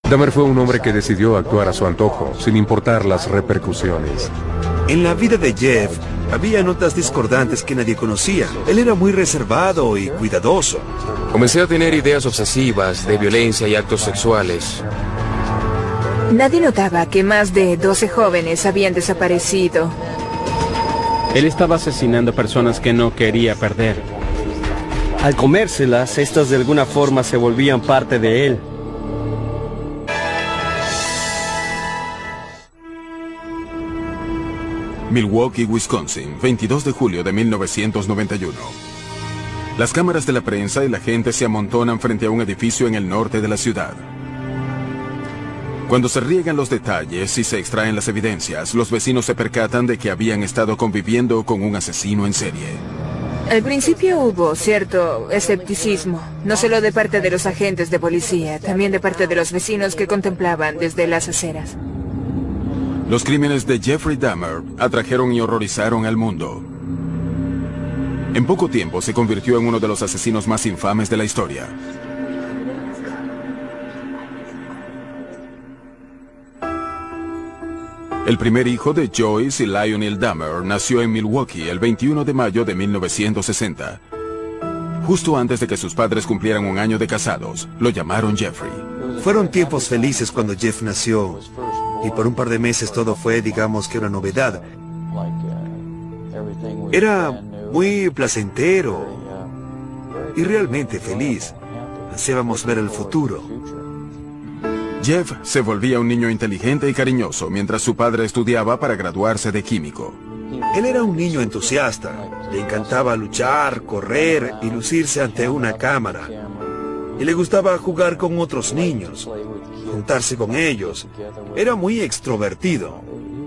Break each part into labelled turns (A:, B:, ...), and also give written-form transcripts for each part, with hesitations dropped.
A: Dahmer fue un hombre que decidió actuar a su antojo, sin importar las repercusiones.
B: En la vida de Jeff, había notas discordantes que nadie conocía. Él era muy reservado y cuidadoso.
C: Comencé a tener ideas obsesivas de violencia y actos sexuales.
D: Nadie notaba que más de 12 jóvenes habían desaparecido.
E: Él estaba asesinando personas que no quería perder.
F: Al comérselas, estas de alguna forma se volvían parte de él.
G: Milwaukee, Wisconsin, 22 de julio de 1991. Las cámaras de la prensa y la gente se amontonan frente a un edificio en el norte de la ciudad. Cuando se riegan los detalles y se extraen las evidencias, los vecinos se percatan de que habían estado conviviendo con un asesino en serie.
D: Al principio hubo cierto escepticismo, no solo de parte de los agentes de policía, también de parte de los vecinos que contemplaban desde las aceras.
G: Los crímenes de Jeffrey Dahmer atrajeron y horrorizaron al mundo. En poco tiempo se convirtió en uno de los asesinos más infames de la historia. El primer hijo de Joyce y Lionel Dahmer nació en Milwaukee el 21 de mayo de 1960. Justo antes de que sus padres cumplieran un año de casados, lo llamaron Jeffrey.
B: Fueron tiempos felices cuando Jeff nació. Y por un par de meses todo fue, digamos, que una novedad. Era muy placentero y realmente feliz. Ansiábamos ver el futuro.
G: Jeff se volvía un niño inteligente y cariñoso mientras su padre estudiaba para graduarse de químico.
B: Él era un niño entusiasta. Le encantaba luchar, correr y lucirse ante una cámara. Y le gustaba jugar con otros niños, juntarse con ellos. Era muy extrovertido.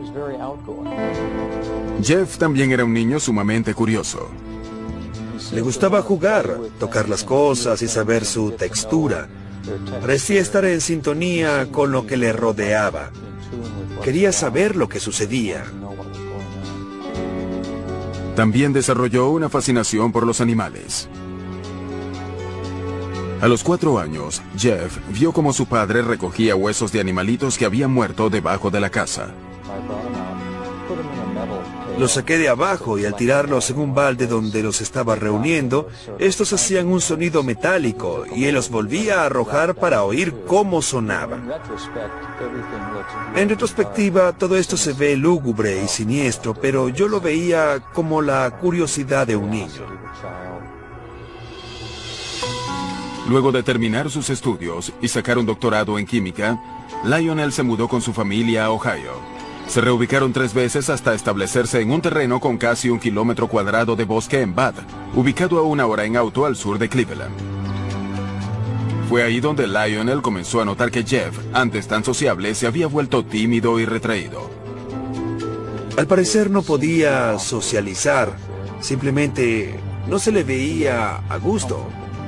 G: Jeff también era un niño sumamente curioso.
B: Le gustaba jugar, tocar las cosas y saber su textura. Parecía estar en sintonía con lo que le rodeaba. Quería saber lo que sucedía.
G: También desarrolló una fascinación por los animales. A los 4 años, Jeff vio cómo su padre recogía huesos de animalitos que habían muerto debajo de la casa.
B: Los saqué de abajo y al tirarlos en un balde donde los estaba reuniendo, estos hacían un sonido metálico y él los volvía a arrojar para oír cómo sonaban. En retrospectiva, todo esto se ve lúgubre y siniestro, pero yo lo veía como la curiosidad de un niño.
G: Luego de terminar sus estudios y sacar un doctorado en química, Lionel se mudó con su familia a Ohio. Se reubicaron 3 veces hasta establecerse en un terreno con casi 1 kilómetro cuadrado de bosque en Bath, ubicado a 1 hora en auto al sur de Cleveland. Fue ahí donde Lionel comenzó a notar que Jeff, antes tan sociable, se había vuelto tímido y retraído.
B: Al parecer no podía socializar, simplemente no se le veía a gusto.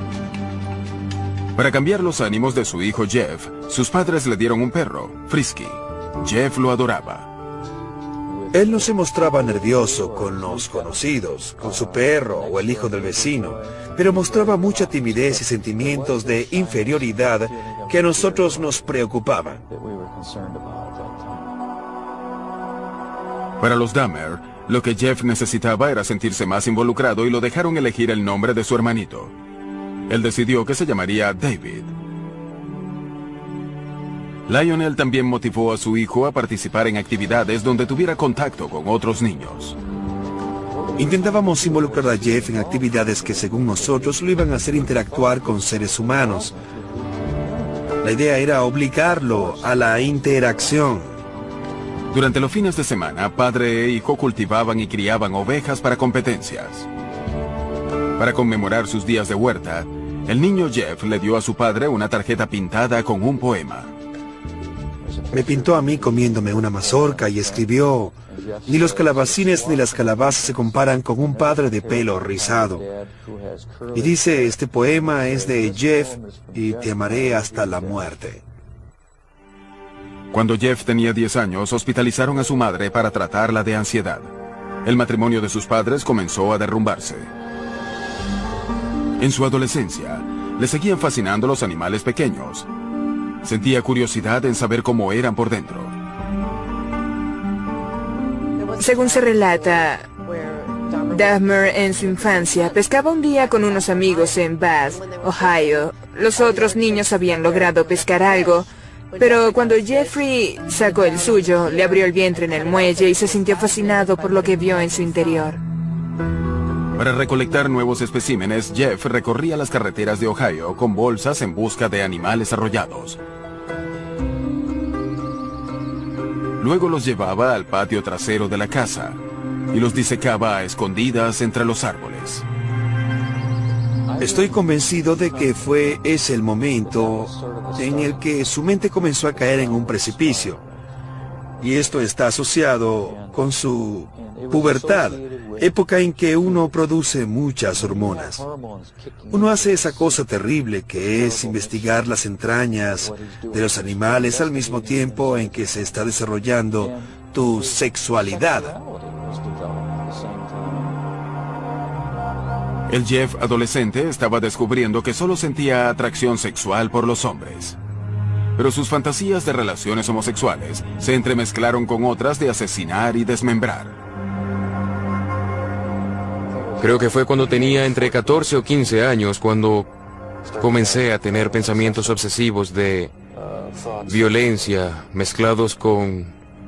G: Para cambiar los ánimos de su hijo Jeff, sus padres le dieron un perro, Frisky. Jeff lo adoraba.
B: Él no se mostraba nervioso con los conocidos, con su perro o el hijo del vecino, pero mostraba mucha timidez y sentimientos de inferioridad que a nosotros nos preocupaban.
G: Para los Dahmer, lo que Jeff necesitaba era sentirse más involucrado y lo dejaron elegir el nombre de su hermanito. Él decidió que se llamaría David. Lionel también motivó a su hijo a participar en actividades donde tuviera contacto con otros niños.
B: Intentábamos involucrar a Jeff en actividades que según nosotros lo iban a hacer interactuar con seres humanos. La idea era obligarlo a la interacción.
G: Durante los fines de semana, padre e hijo cultivaban y criaban ovejas para competencias. Para conmemorar sus días de huerta, el niño Jeff le dio a su padre una tarjeta pintada con un poema.
B: Me pintó a mí comiéndome una mazorca y escribió: ni los calabacines ni las calabazas se comparan con un padre de pelo rizado. Y dice, este poema es de Jeff y te amaré hasta la muerte.
G: Cuando Jeff tenía 10 años, hospitalizaron a su madre para tratarla de ansiedad. El matrimonio de sus padres comenzó a derrumbarse. En su adolescencia, le seguían fascinando los animales pequeños. Sentía curiosidad en saber cómo eran por dentro.
D: Según se relata, Dahmer en su infancia pescaba un día con unos amigos en Bath, Ohio. Los otros niños habían logrado pescar algo, pero cuando Jeffrey sacó el suyo, le abrió el vientre en el muelle y se sintió fascinado por lo que vio en su interior.
G: Para recolectar nuevos especímenes, Jeff recorría las carreteras de Ohio con bolsas en busca de animales arrollados. Luego los llevaba al patio trasero de la casa y los disecaba a escondidas entre los árboles.
B: Estoy convencido de que fue ese el momento en el que su mente comenzó a caer en un precipicio. Y esto está asociado con su pubertad, época en que uno produce muchas hormonas. Uno hace esa cosa terrible que es investigar las entrañas de los animales al mismo tiempo en que se está desarrollando tu sexualidad.
G: El Jeff adolescente estaba descubriendo que solo sentía atracción sexual por los hombres. Pero sus fantasías de relaciones homosexuales se entremezclaron con otras de asesinar y desmembrar.
C: Creo que fue cuando tenía entre 14 o 15 años cuando comencé a tener pensamientos obsesivos de violencia mezclados con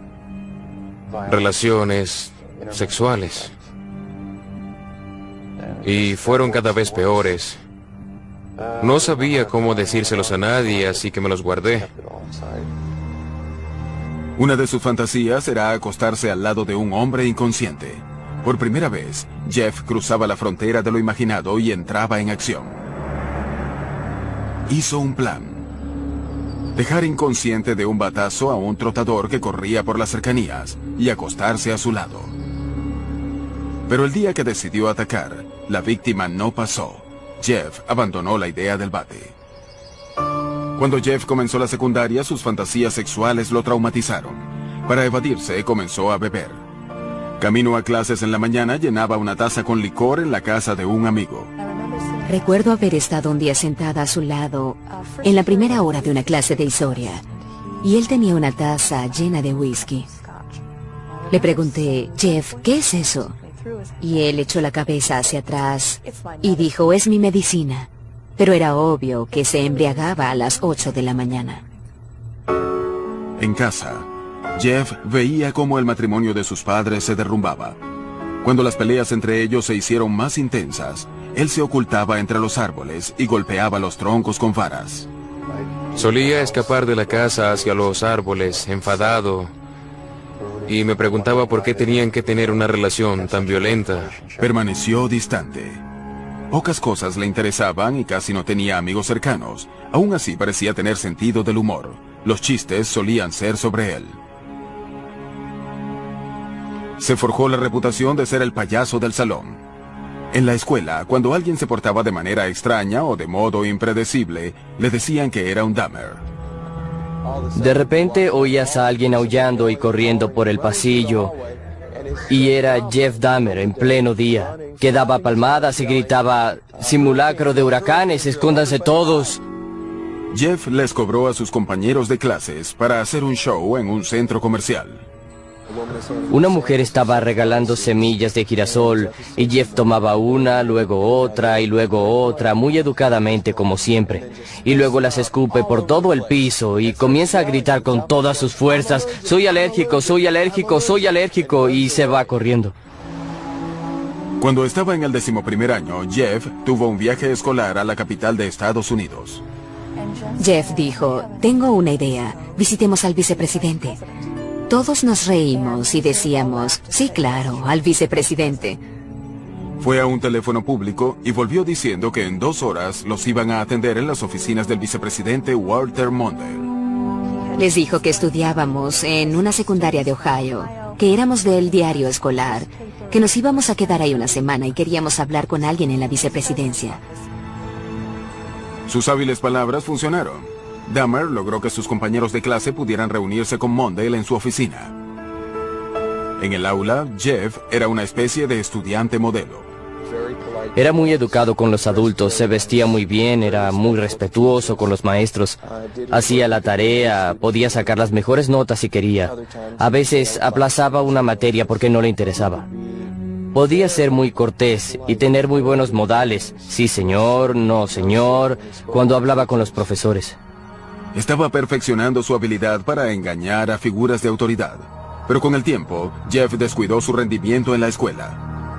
C: relaciones sexuales. Y fueron cada vez peores. No sabía cómo decírselos a nadie, así que me los guardé.
G: Una de sus fantasías era acostarse al lado de un hombre inconsciente. Por primera vez, Jeff cruzaba la frontera de lo imaginado y entraba en acción. Hizo un plan. Dejar inconsciente de un batazo a un trotador que corría por las cercanías y acostarse a su lado. Pero el día que decidió atacar, la víctima no pasó. Jeff abandonó la idea del bate. Cuando Jeff comenzó la secundaria, sus fantasías sexuales lo traumatizaron. Para evadirse, comenzó a beber. Camino a clases en la mañana, llenaba una taza con licor en la casa de un amigo.
H: Recuerdo haber estado un día sentada a su lado en la primera hora de una clase de historia, y él tenía una taza llena de whisky. Le pregunté, Jeff, ¿qué es eso? Y él echó la cabeza hacia atrás y dijo, es mi medicina. Pero era obvio que se embriagaba a las 8 de la mañana.
G: En casa, Jeff veía cómo el matrimonio de sus padres se derrumbaba. Cuando las peleas entre ellos se hicieron más intensas, él se ocultaba entre los árboles y golpeaba los troncos con varas.
C: Solía escapar de la casa hacia los árboles, enfadado, y me preguntaba por qué tenían que tener una relación tan violenta.
G: Permaneció distante. Pocas cosas le interesaban y casi no tenía amigos cercanos. Aún así parecía tener sentido del humor. Los chistes solían ser sobre él. Se forjó la reputación de ser el payaso del salón. En la escuela, cuando alguien se portaba de manera extraña o de modo impredecible, le decían que era un Dahmer.
F: De repente oías a alguien aullando y corriendo por el pasillo, y era Jeff Dahmer en pleno día, que daba palmadas y gritaba, simulacro de huracanes, escóndanse todos.
G: Jeff les cobró a sus compañeros de clases para hacer un show en un centro comercial.
F: Una mujer estaba regalando semillas de girasol y Jeff tomaba una, luego otra y luego otra, muy educadamente como siempre. Y luego las escupe por todo el piso y comienza a gritar con todas sus fuerzas, soy alérgico, soy alérgico, soy alérgico, y se va corriendo.
G: Cuando estaba en el 11º año, Jeff tuvo un viaje escolar a la capital de Estados Unidos.
H: Jeff dijo, tengo una idea, visitemos al vicepresidente. Todos nos reímos y decíamos, sí, claro, al vicepresidente.
G: Fue a un teléfono público y volvió diciendo que en 2 horas los iban a atender en las oficinas del vicepresidente Walter Mondale.
H: Les dijo que estudiábamos en una secundaria de Ohio, que éramos del diario escolar, que nos íbamos a quedar ahí una semana y queríamos hablar con alguien en la vicepresidencia.
G: Sus hábiles palabras funcionaron. Dahmer logró que sus compañeros de clase pudieran reunirse con Mondale en su oficina. En el aula, Jeff era una especie de estudiante modelo.
F: Era muy educado con los adultos, se vestía muy bien, era muy respetuoso con los maestros. Hacía la tarea, podía sacar las mejores notas si quería. A veces aplazaba una materia porque no le interesaba. Podía ser muy cortés y tener muy buenos modales. Sí, señor, no, señor, cuando hablaba con los profesores.
G: Estaba perfeccionando su habilidad para engañar a figuras de autoridad. Pero con el tiempo, Jeff descuidó su rendimiento en la escuela.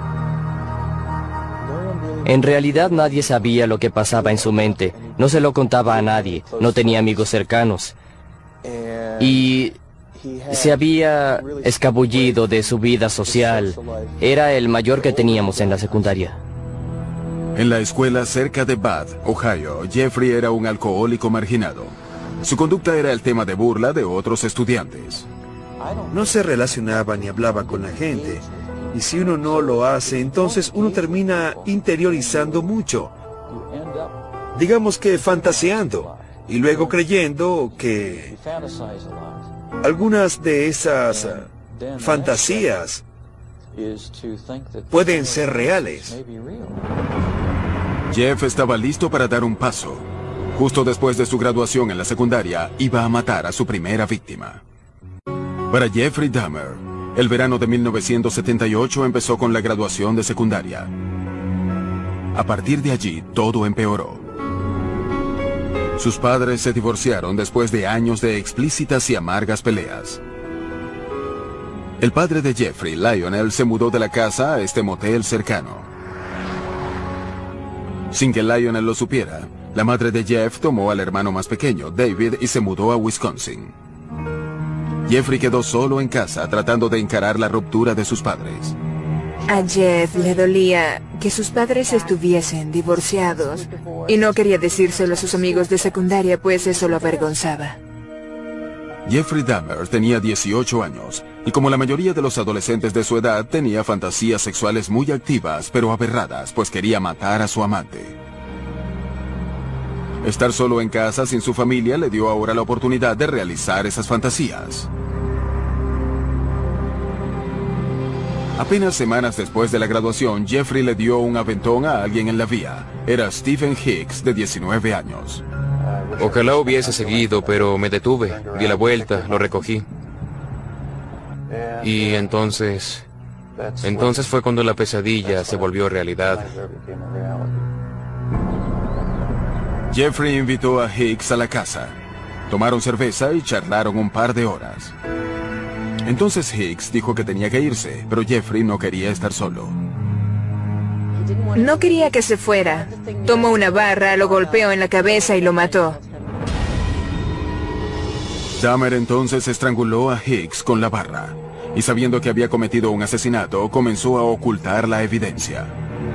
F: En realidad nadie sabía lo que pasaba en su mente. No se lo contaba a nadie, no tenía amigos cercanos. Y se había escabullido de su vida social. Era el mayor que teníamos en la secundaria.
G: En la escuela cerca de Bath, Ohio, Jeffrey era un alcohólico marginado. Su conducta era el tema de burla de otros estudiantes.
B: No se relacionaba ni hablaba con la gente. Y si uno no lo hace, entonces uno termina interiorizando mucho. Digamos que fantaseando. Y luego creyendo que algunas de esas fantasías pueden ser reales.
G: Jeff estaba listo para dar un paso. Justo después de su graduación en la secundaria, iba a matar a su primera víctima. Para Jeffrey Dahmer, el verano de 1978 empezó con la graduación de secundaria. A partir de allí, todo empeoró. Sus padres se divorciaron después de años de explícitas y amargas peleas. El padre de Jeffrey, Lionel, se mudó de la casa a este motel cercano. Sin que Lionel lo supiera, la madre de Jeff tomó al hermano más pequeño, David, y se mudó a Wisconsin. Jeffrey quedó solo en casa tratando de encarar la ruptura de sus padres.
D: A Jeff le dolía que sus padres estuviesen divorciados y no quería decírselo a sus amigos de secundaria, pues eso lo avergonzaba.
G: Jeffrey Dahmer tenía 18 años y, como la mayoría de los adolescentes de su edad, tenía fantasías sexuales muy activas pero aberradas, pues quería matar a su amante. Estar solo en casa sin su familia le dio ahora la oportunidad de realizar esas fantasías. Apenas semanas después de la graduación, Jeffrey le dio un aventón a alguien en la vía. Era Stephen Hicks, de 19 años.
C: Ojalá hubiese seguido, pero me detuve, di la vuelta, lo recogí. Y entonces fue cuando la pesadilla se volvió realidad.
G: Jeffrey invitó a Hicks a la casa. Tomaron cerveza y charlaron un par de horas. Entonces Hicks dijo que tenía que irse, pero Jeffrey no quería estar solo.
D: No quería que se fuera. Tomó una barra, lo golpeó en la cabeza y lo mató.
G: Dahmer entonces estranguló a Hicks con la barra, y sabiendo que había cometido un asesinato, comenzó a ocultar la evidencia.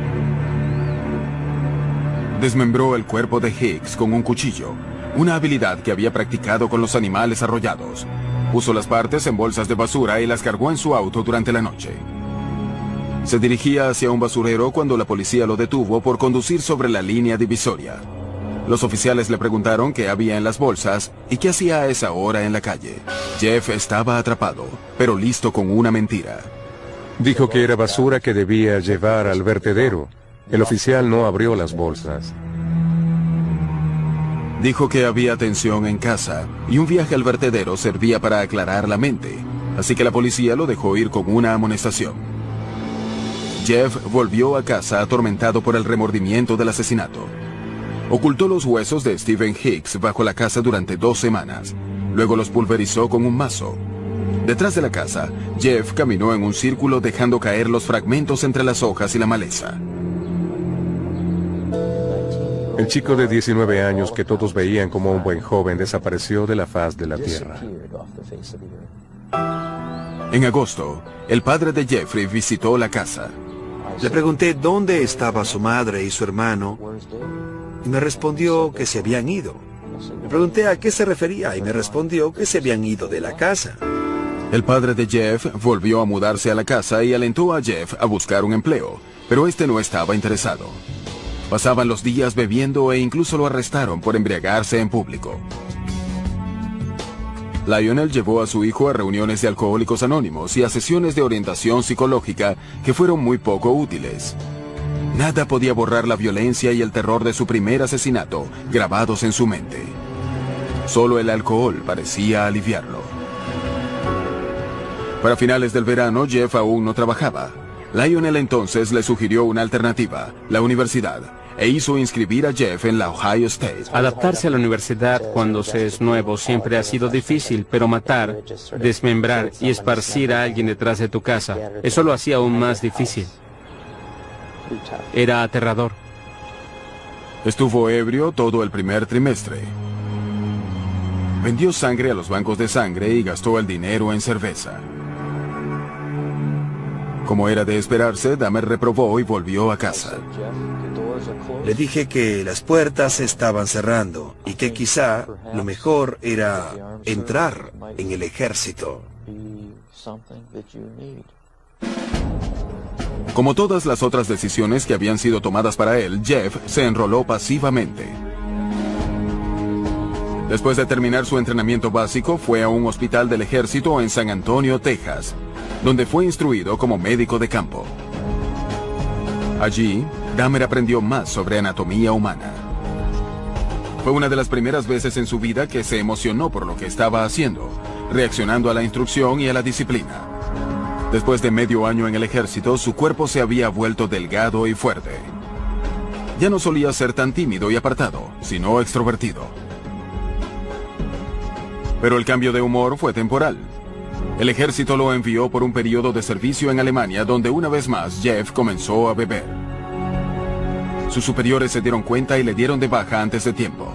G: Desmembró el cuerpo de Hicks con un cuchillo, una habilidad que había practicado con los animales arrollados. Puso las partes en bolsas de basura y las cargó en su auto durante la noche. Se dirigía hacia un basurero cuando la policía lo detuvo por conducir sobre la línea divisoria. Los oficiales le preguntaron qué había en las bolsas y qué hacía a esa hora en la calle. Jeff estaba atrapado, pero listo con una mentira.
A: Dijo que era basura que debía llevar al vertedero. El oficial no abrió las bolsas.
G: Dijo que había tensión en casa y un viaje al vertedero servía para aclarar la mente, así que la policía lo dejó ir con una amonestación. Jeff volvió a casa atormentado por el remordimiento del asesinato. Ocultó los huesos de Stephen Hicks bajo la casa durante 2 semanas. Luego los pulverizó con un mazo. Detrás de la casa, Jeff caminó en un círculo dejando caer los fragmentos entre las hojas y la maleza.
A: El chico de 19 años que todos veían como un buen joven desapareció de la faz de la tierra.
G: En agosto, el padre de Jeffrey visitó la casa.
B: Le pregunté dónde estaba su madre y su hermano y me respondió que se habían ido. Le pregunté a qué se refería y me respondió que se habían ido de la casa.
G: El padre de Jeff volvió a mudarse a la casa y alentó a Jeff a buscar un empleo, pero este no estaba interesado. Pasaban los días bebiendo e incluso lo arrestaron por embriagarse en público. Lionel llevó a su hijo a reuniones de alcohólicos anónimos y a sesiones de orientación psicológica que fueron muy poco útiles. Nada podía borrar la violencia y el terror de su primer asesinato, grabados en su mente. Solo el alcohol parecía aliviarlo. Para finales del verano, Jeff aún no trabajaba. Lionel entonces le sugirió una alternativa, la universidad, e hizo inscribir a Jeff en la Ohio State.
E: Adaptarse a la universidad cuando se es nuevo siempre ha sido difícil, pero matar, desmembrar y esparcir a alguien detrás de tu casa, eso lo hacía aún más difícil. Era aterrador.
G: Estuvo ebrio todo el primer trimestre. Vendió sangre a los bancos de sangre y gastó el dinero en cerveza. Como era de esperarse, Dahmer reprobó y volvió a casa.
B: Le dije que las puertas se estaban cerrando y que quizá lo mejor era entrar en el ejército.
G: Como todas las otras decisiones que habían sido tomadas para él, Jeff se enroló pasivamente. Después de terminar su entrenamiento básico, fue a un hospital del ejército en San Antonio, Texas, donde fue instruido como médico de campo. Allí, Dahmer aprendió más sobre anatomía humana. Fue una de las primeras veces en su vida que se emocionó por lo que estaba haciendo, reaccionando a la instrucción y a la disciplina. Después de medio año en el ejército, su cuerpo se había vuelto delgado y fuerte. Ya no solía ser tan tímido y apartado, sino extrovertido. Pero el cambio de humor fue temporal. El ejército lo envió por un periodo de servicio en Alemania, donde una vez más Jeff comenzó a beber. Sus superiores se dieron cuenta y le dieron de baja antes de tiempo.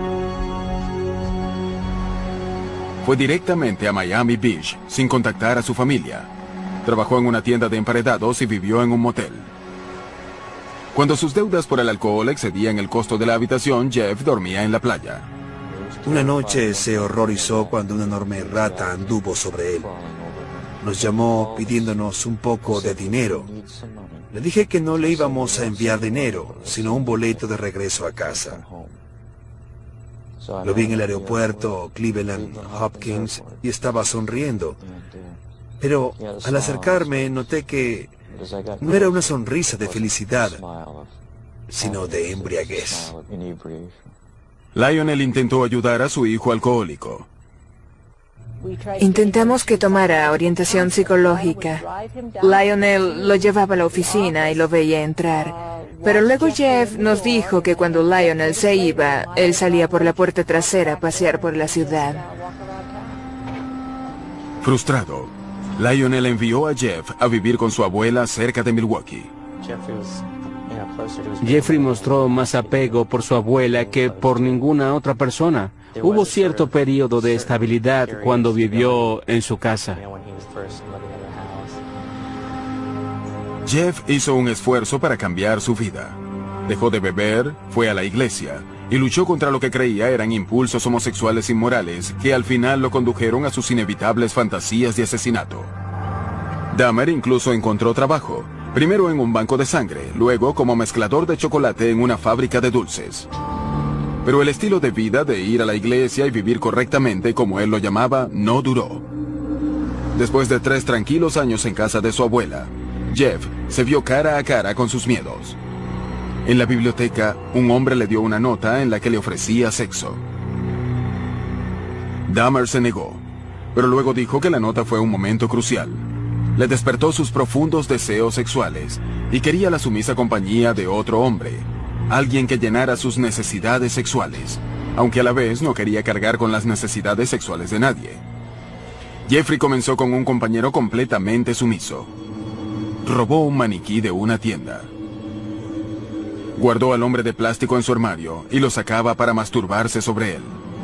G: Fue directamente a Miami Beach, sin contactar a su familia. Trabajó en una tienda de emparedados y vivió en un motel. Cuando sus deudas por el alcohol excedían el costo de la habitación, Jeff dormía en la playa.
B: Una noche se horrorizó cuando una enorme rata anduvo sobre él. Nos llamó pidiéndonos un poco de dinero. Le dije que no le íbamos a enviar dinero, sino un boleto de regreso a casa. Lo vi en el aeropuerto Cleveland Hopkins y estaba sonriendo. Pero al acercarme noté que no era una sonrisa de felicidad, sino de embriaguez.
G: Lionel intentó ayudar a su hijo alcohólico.
D: Intentamos que tomara orientación psicológica. Lionel lo llevaba a la oficina y lo veía entrar. Pero luego Jeff nos dijo que cuando Lionel se iba, él salía por la puerta trasera a pasear por la ciudad.
G: Frustrado, Lionel envió a Jeff a vivir con su abuela cerca de Milwaukee.
E: Jeffrey mostró más apego por su abuela que por ninguna otra persona. Hubo cierto periodo de estabilidad cuando vivió en su casa.
G: Jeff hizo un esfuerzo para cambiar su vida. Dejó de beber, fue a la iglesia y luchó contra lo que creía eran impulsos homosexuales inmorales que al final lo condujeron a sus inevitables fantasías de asesinato. Dahmer incluso encontró trabajo. Primero en un banco de sangre, luego como mezclador de chocolate en una fábrica de dulces. Pero el estilo de vida de ir a la iglesia y vivir correctamente, como él lo llamaba, no duró. Después de 3 tranquilos años en casa de su abuela, Jeff se vio cara a cara con sus miedos. En la biblioteca, un hombre le dio una nota en la que le ofrecía sexo. Dahmer se negó, pero luego dijo que la nota fue un momento crucial. Le despertó sus profundos deseos sexuales y quería la sumisa compañía de otro hombre, alguien que llenara sus necesidades sexuales, aunque a la vez no quería cargar con las necesidades sexuales de nadie. Jeffrey comenzó con un compañero completamente sumiso. Robó un maniquí de una tienda. Guardó al hombre de plástico en su armario y lo sacaba para masturbarse sobre él.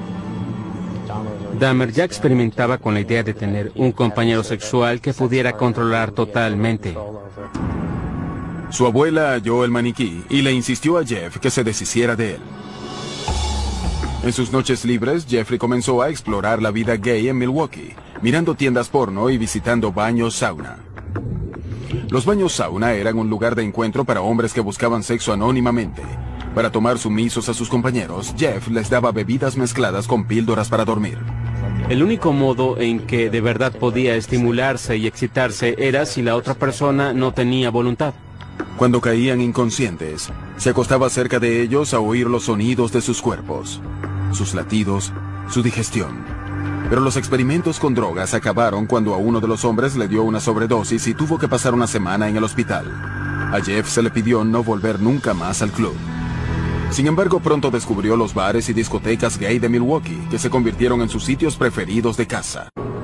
E: Dahmer ya experimentaba con la idea de tener un compañero sexual que pudiera controlar totalmente.
G: Su abuela halló el maniquí y le insistió a Jeff que se deshiciera de él. En sus noches libres, Jeffrey comenzó a explorar la vida gay en Milwaukee, mirando tiendas porno y visitando baños sauna. Los baños sauna eran un lugar de encuentro para hombres que buscaban sexo anónimamente. Para tomar sumisos a sus compañeros, Jeff les daba bebidas mezcladas con píldoras para dormir.
E: El único modo en que de verdad podía estimularse y excitarse era si la otra persona no tenía voluntad.
G: Cuando caían inconscientes, se acostaba cerca de ellos a oír los sonidos de sus cuerpos, sus latidos, su digestión. Pero los experimentos con drogas acabaron cuando a uno de los hombres le dio una sobredosis y tuvo que pasar una semana en el hospital. A Jeff se le pidió no volver nunca más al club. Sin embargo, pronto descubrió los bares y discotecas gay de Milwaukee, que se convirtieron en sus sitios preferidos de caza.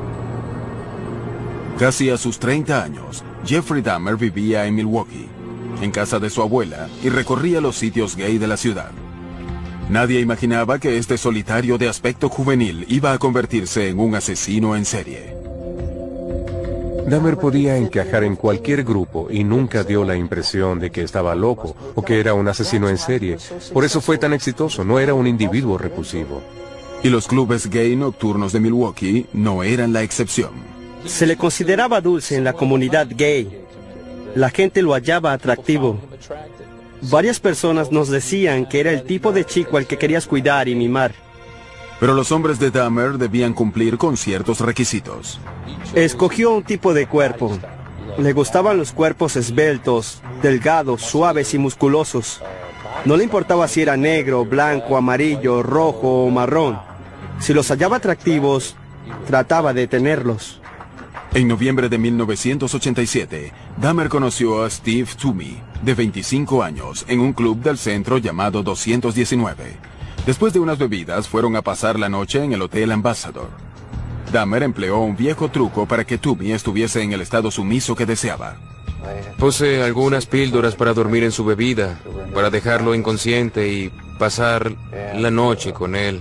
G: Casi a sus 30 años, Jeffrey Dahmer vivía en Milwaukee, en casa de su abuela, y recorría los sitios gay de la ciudad. Nadie imaginaba que este solitario de aspecto juvenil iba a convertirse en un asesino en serie.
A: Dahmer podía encajar en cualquier grupo y nunca dio la impresión de que estaba loco o que era un asesino en serie. Por eso fue tan exitoso, no era un individuo repulsivo.
G: Y los clubes gay nocturnos de Milwaukee no eran la excepción.
I: Se le consideraba dulce en la comunidad gay. La gente lo hallaba atractivo. Varias personas nos decían que era el tipo de chico al que querías cuidar y mimar.
G: Pero los hombres de Dahmer debían cumplir con ciertos requisitos.
I: Escogió un tipo de cuerpo. Le gustaban los cuerpos esbeltos, delgados, suaves y musculosos. No le importaba si era negro, blanco, amarillo, rojo o marrón. Si los hallaba atractivos, trataba de tenerlos.
G: En noviembre de 1987, Dahmer conoció a Steve Toomey, de 25 años, en un club del centro llamado 219. Después de unas bebidas, fueron a pasar la noche en el Hotel Ambassador. Dahmer empleó un viejo truco para que Toomey estuviese en el estado sumiso que deseaba.
C: Puse algunas píldoras para dormir en su bebida, para dejarlo inconsciente y pasar la noche con él.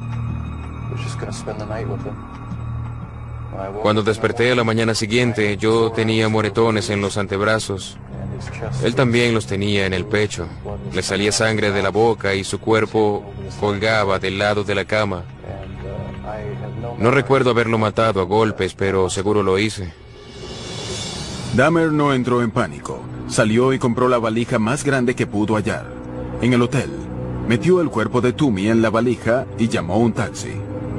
C: Cuando desperté a la mañana siguiente, yo tenía moretones en los antebrazos. Él también los tenía en el pecho. Le salía sangre de la boca y su cuerpo colgaba del lado de la cama. No recuerdo haberlo matado a golpes, pero seguro lo hice.
G: Dahmer no entró en pánico. Salió y compró la valija más grande que pudo hallar. En el hotel, metió el cuerpo de Toomey en la valija y llamó un taxi.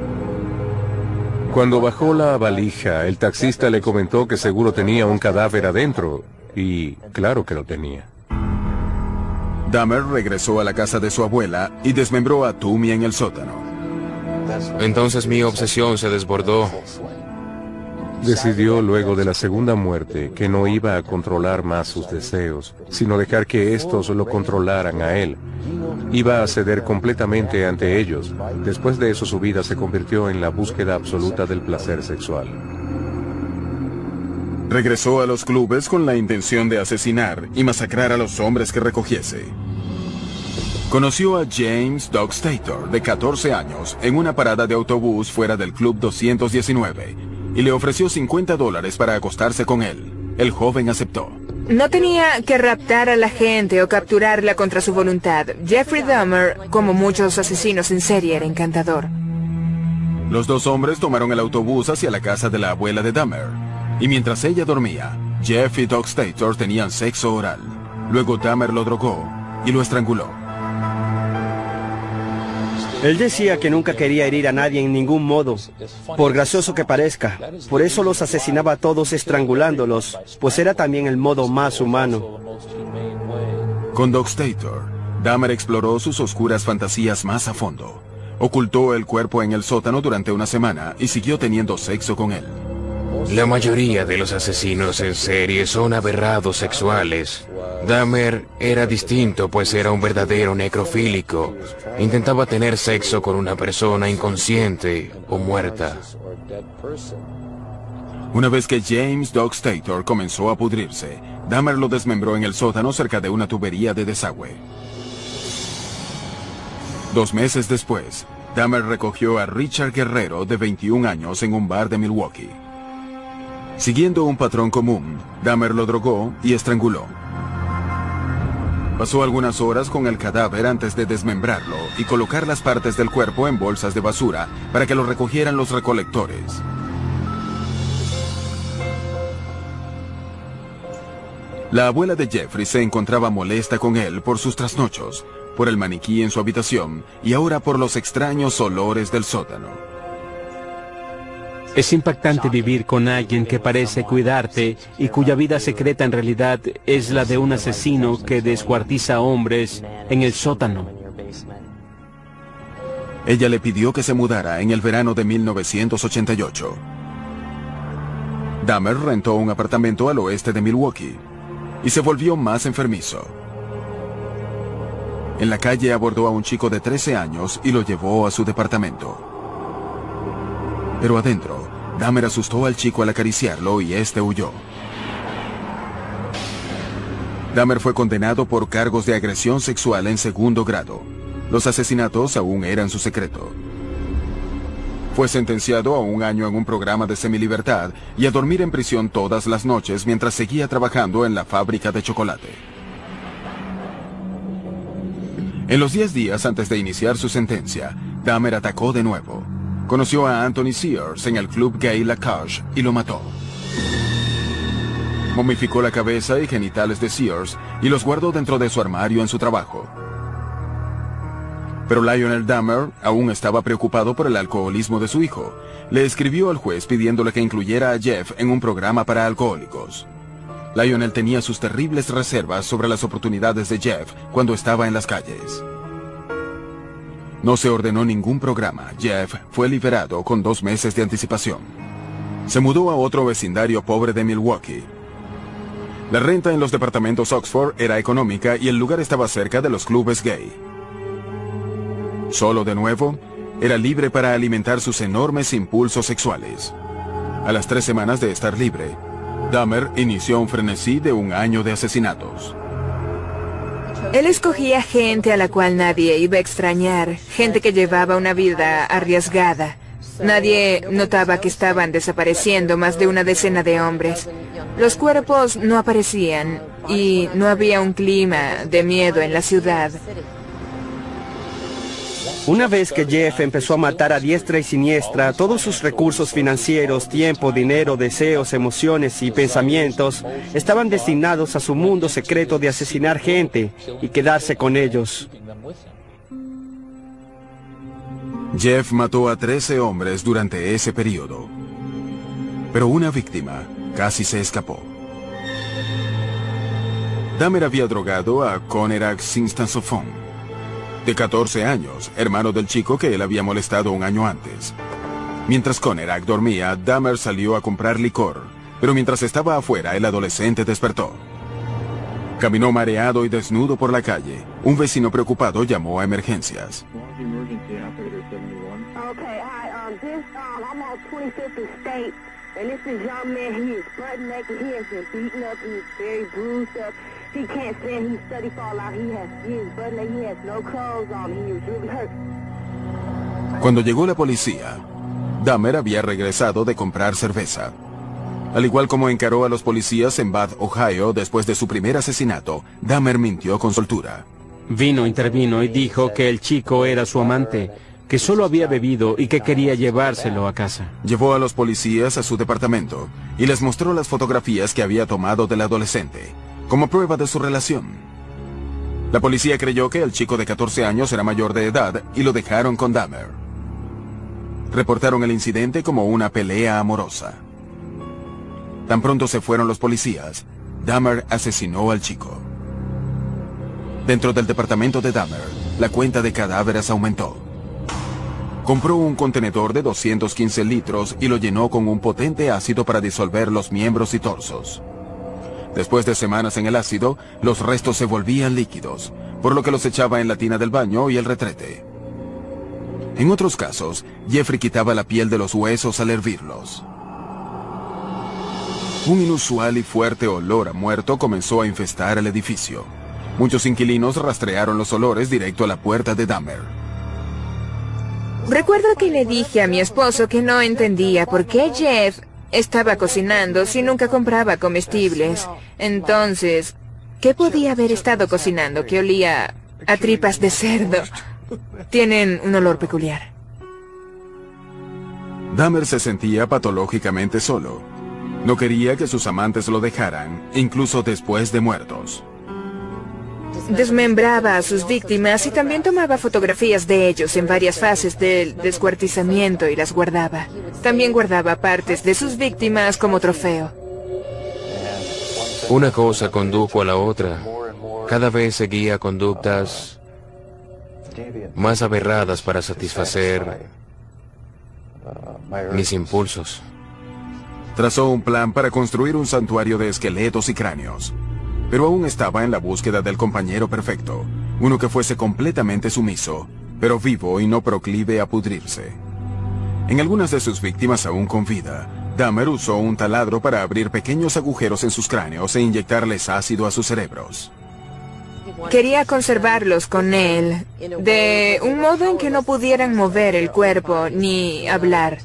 A: Cuando bajó la valija, el taxista le comentó que seguro tenía un cadáver adentro, y claro que lo tenía.
G: Dahmer regresó a la casa de su abuela y desmembró a Toomey en el sótano.
C: Entonces mi obsesión se desbordó.
A: Decidió luego de la segunda muerte que no iba a controlar más sus deseos, sino dejar que estos lo controlaran a él. Iba a ceder completamente ante ellos. Después de eso su vida se convirtió en la búsqueda absoluta del placer sexual.
G: Regresó a los clubes con la intención de asesinar y masacrar a los hombres que recogiese. Conoció a James Doug Stator, de 14 años, en una parada de autobús fuera del Club 219, y le ofreció $50 para acostarse con él. El joven aceptó.
D: No tenía que raptar a la gente o capturarla contra su voluntad. Jeffrey Dahmer, como muchos asesinos en serie, era encantador.
G: Los dos hombres tomaron el autobús hacia la casa de la abuela de Dahmer, y mientras ella dormía, Jeff y Doug Stator tenían sexo oral. Luego Dahmer lo drogó y lo estranguló.
I: Él decía que nunca quería herir a nadie en ningún modo, por gracioso que parezca. Por eso los asesinaba a todos estrangulándolos, pues era también el modo más humano.
G: Con Doug Stator, Dahmer exploró sus oscuras fantasías más a fondo. Ocultó el cuerpo en el sótano durante una semana y siguió teniendo sexo con él.
C: La mayoría de los asesinos en serie son aberrados sexuales. Dahmer era distinto, pues era un verdadero necrofílico. Intentaba tener sexo con una persona inconsciente o muerta.
G: Una vez que James Doug Stator comenzó a pudrirse, Dahmer lo desmembró en el sótano cerca de una tubería de desagüe. 2 meses después, Dahmer recogió a Richard Guerrero, de 21 años, en un bar de Milwaukee. Siguiendo un patrón común, Dahmer lo drogó y estranguló. Pasó algunas horas con el cadáver antes de desmembrarlo y colocar las partes del cuerpo en bolsas de basura para que lo recogieran los recolectores. La abuela de Jeffrey se encontraba molesta con él por sus trasnochos, por el maniquí en su habitación y ahora por los extraños olores del sótano.
E: Es impactante vivir con alguien que parece cuidarte y cuya vida secreta en realidad es la de un asesino que descuartiza hombres en el sótano.
G: Ella le pidió que se mudara en el verano de 1988. Dahmer rentó un apartamento al oeste de Milwaukee y se volvió más enfermizo. En la calle abordó a un chico de 13 años y lo llevó a su departamento. Pero adentro, Dahmer asustó al chico al acariciarlo y este huyó. Dahmer fue condenado por cargos de agresión sexual en segundo grado. Los asesinatos aún eran su secreto. Fue sentenciado a 1 año en un programa de semilibertad y a dormir en prisión todas las noches mientras seguía trabajando en la fábrica de chocolate. En los 10 días antes de iniciar su sentencia, Dahmer atacó de nuevo. Conoció a Anthony Sears en el club gay La Cage y lo mató. Momificó la cabeza y genitales de Sears y los guardó dentro de su armario en su trabajo. Pero Lionel Dahmer aún estaba preocupado por el alcoholismo de su hijo. Le escribió al juez pidiéndole que incluyera a Jeff en un programa para alcohólicos. Lionel tenía sus terribles reservas sobre las oportunidades de Jeff cuando estaba en las calles. No se ordenó ningún programa. Jeff fue liberado con 2 meses de anticipación. Se mudó a otro vecindario pobre de Milwaukee. La renta en los departamentos Oxford era económica y el lugar estaba cerca de los clubes gay. Solo de nuevo, era libre para alimentar sus enormes impulsos sexuales. A las 3 semanas de estar libre, Dahmer inició un frenesí de 1 año de asesinatos.
D: Él escogía gente a la cual nadie iba a extrañar, gente que llevaba una vida arriesgada. Nadie notaba que estaban desapareciendo más de 1 decena de hombres. Los cuerpos no aparecían y no había un clima de miedo en la ciudad.
I: Una vez que Jeff empezó a matar a diestra y siniestra, todos sus recursos financieros, tiempo, dinero, deseos, emociones y pensamientos estaban destinados a su mundo secreto de asesinar gente y quedarse con ellos.
G: Jeff mató a 13 hombres durante ese periodo, pero una víctima casi se escapó. Dahmer había drogado a Conerak Sinstansofon, de 14 años, hermano del chico que él había molestado 1 año antes. Mientras Conerak dormía, Dahmer salió a comprar licor, pero mientras estaba afuera, el adolescente despertó. Caminó mareado y desnudo por la calle. Un vecino preocupado llamó a emergencias. Cuando llegó la policía, Dahmer había regresado de comprar cerveza. Al igual como encaró a los policías en Bath, Ohio, después de su primer asesinato, Dahmer mintió con soltura.
E: Intervino y dijo que el chico era su amante, que solo había bebido y que quería llevárselo a casa.
G: Llevó a los policías a su departamento y les mostró las fotografías que había tomado del adolescente, como prueba de su relación. La policía creyó que el chico de 14 años era mayor de edad y lo dejaron con Dahmer. Reportaron el incidente como una pelea amorosa. Tan pronto se fueron los policías, Dahmer asesinó al chico. Dentro del departamento de Dahmer, la cuenta de cadáveres aumentó. Compró un contenedor de 215 litros y lo llenó con un potente ácido para disolver los miembros y torsos. Después de semanas en el ácido, los restos se volvían líquidos, por lo que los echaba en la tina del baño y el retrete. En otros casos, Jeffrey quitaba la piel de los huesos al hervirlos. Un inusual y fuerte olor a muerto comenzó a infestar el edificio. Muchos inquilinos rastrearon los olores directo a la puerta de Dahmer.
D: Recuerdo que le dije a mi esposo que no entendía por qué Jeff estaba cocinando si nunca compraba comestibles. Entonces, ¿qué podía haber estado cocinando que olía a tripas de cerdo? Tienen un olor peculiar.
G: Dahmer se sentía patológicamente solo. No quería que sus amantes lo dejaran, incluso después de muertos.
D: Desmembraba a sus víctimas y también tomaba fotografías de ellos en varias fases del descuartizamiento y las guardaba. También guardaba partes de sus víctimas como trofeo.
C: Una cosa condujo a la otra. Cada vez seguía conductas más aberradas para satisfacer mis impulsos.
G: Trazó un plan para construir un santuario de esqueletos y cráneos, pero aún estaba en la búsqueda del compañero perfecto, uno que fuese completamente sumiso, pero vivo y no proclive a pudrirse. En algunas de sus víctimas aún con vida, Dahmer usó un taladro para abrir pequeños agujeros en sus cráneos e inyectarles ácido a sus cerebros.
D: Quería conservarlos con él, de un modo en que no pudieran mover el cuerpo ni hablar.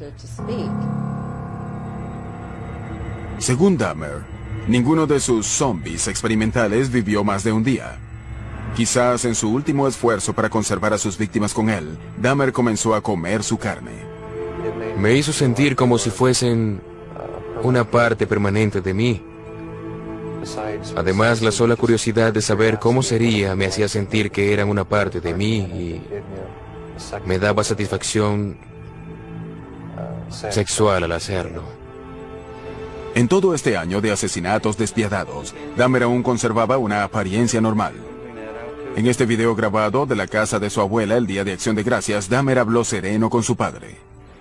G: Según Dahmer, ninguno de sus zombies experimentales vivió más de un día. Quizás en su último esfuerzo para conservar a sus víctimas con él, Dahmer comenzó a comer su carne.
C: Me hizo sentir como si fuesen una parte permanente de mí. Además, la sola curiosidad de saber cómo sería me hacía sentir que eran una parte de mí y me daba satisfacción sexual al hacerlo.
G: En todo este año de asesinatos despiadados, Dahmer aún conservaba una apariencia normal. En este video grabado de la casa de su abuela el día de Acción de Gracias, Dahmer habló sereno con su padre.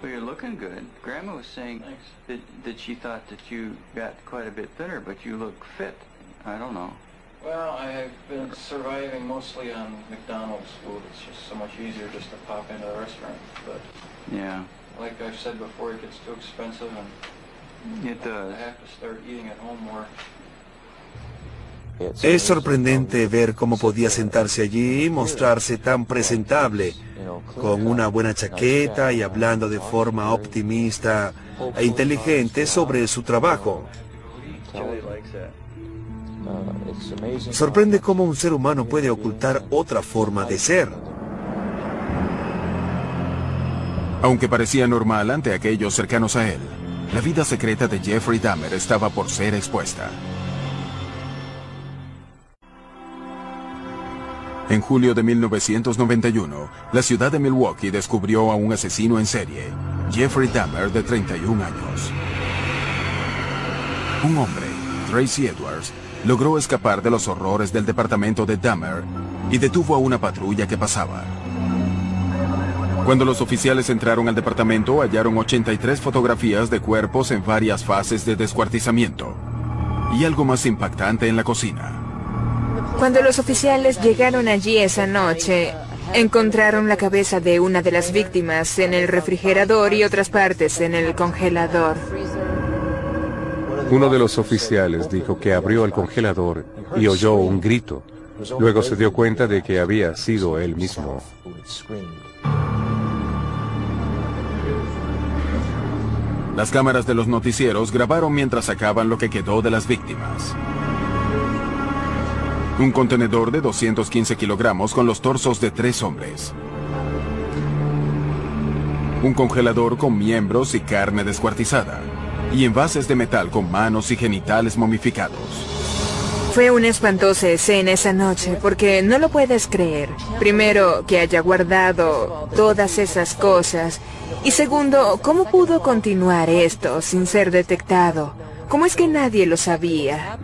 J: That she thought that you got quite a bit thinner, but you look fit. I don't know.
K: Well, I've been surviving mostly on McDonald's food. It's just so much easier just to pop into the restaurant. But
J: yeah,
K: like I've said before, it gets too expensive, and
J: it does.
K: I have to start eating at home more.
B: Es sorprendente ver cómo podía sentarse allí y mostrarse tan presentable, con una buena chaqueta y hablando de forma optimista e inteligente sobre su trabajo. Sorprende cómo un ser humano puede ocultar otra forma de ser.
G: Aunque parecía normal ante aquellos cercanos a él, la vida secreta de Jeffrey Dahmer estaba por ser expuesta. En julio de 1991, la ciudad de Milwaukee descubrió a un asesino en serie, Jeffrey Dahmer, de 31 años. Un hombre, Tracy Edwards, logró escapar de los horrores del departamento de Dahmer y detuvo a una patrulla que pasaba. Cuando los oficiales entraron al departamento, hallaron 83 fotografías de cuerpos en varias fases de descuartizamiento y algo más impactante en la cocina.
D: Cuando los oficiales llegaron allí esa noche, encontraron la cabeza de una de las víctimas en el refrigerador y otras partes en el congelador.
A: Uno de los oficiales dijo que abrió el congelador y oyó un grito. Luego se dio cuenta de que había sido él mismo.
G: Las cámaras de los noticieros grabaron mientras sacaban lo que quedó de las víctimas. Un contenedor de 215 kilogramos con los torsos de 3 hombres. Un congelador con miembros y carne descuartizada. Y envases de metal con manos y genitales momificados.
D: Fue una espantosa escena esa noche, porque no lo puedes creer. Primero, que haya guardado todas esas cosas. Y segundo, ¿cómo pudo continuar esto sin ser detectado? ¿Cómo es que nadie lo sabía?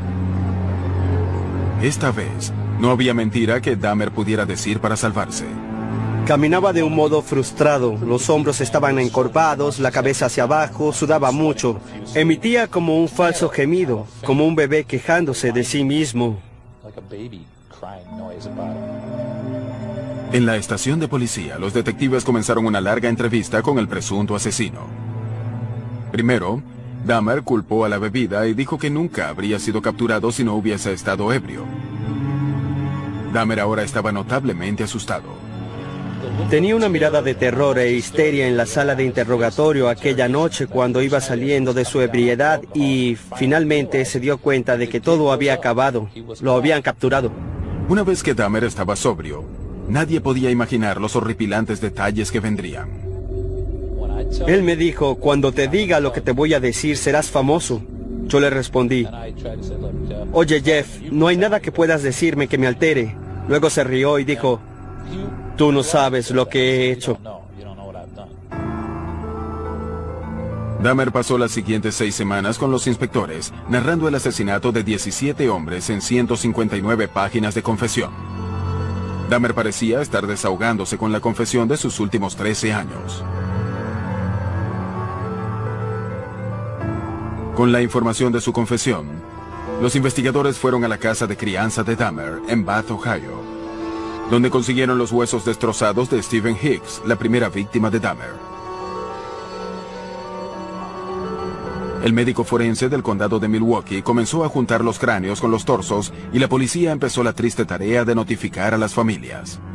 G: Esta vez, no había mentira que Dahmer pudiera decir para salvarse.
I: Caminaba de un modo frustrado, los hombros estaban encorvados, la cabeza hacia abajo, sudaba mucho. Emitía como un falso gemido, como un bebé quejándose de sí mismo.
G: En la estación de policía, los detectives comenzaron una larga entrevista con el presunto asesino. Primero, Dahmer culpó a la bebida y dijo que nunca habría sido capturado si no hubiese estado ebrio. Dahmer ahora estaba notablemente asustado.
I: Tenía una mirada de terror e histeria en la sala de interrogatorio aquella noche cuando iba saliendo de su ebriedad y finalmente se dio cuenta de que todo había acabado. Lo habían capturado.
G: Una vez que Dahmer estaba sobrio, nadie podía imaginar los horripilantes detalles que vendrían.
I: Él me dijo, cuando te diga lo que te voy a decir serás famoso. Yo le respondí, oye Jeff, no hay nada que puedas decirme que me altere. Luego se rió y dijo, tú no sabes lo que he hecho.
G: Dahmer pasó las siguientes 6 semanas con los inspectores, narrando el asesinato de 17 hombres en 159 páginas de confesión. Dahmer parecía estar desahogándose con la confesión de sus últimos 13 años. Con la información de su confesión, los investigadores fueron a la casa de crianza de Dahmer en Bath, Ohio, donde consiguieron los huesos destrozados de Stephen Hicks, la primera víctima de Dahmer. El médico forense del condado de Milwaukee comenzó a juntar los cráneos con los torsos y la policía empezó la triste tarea de notificar a las familias.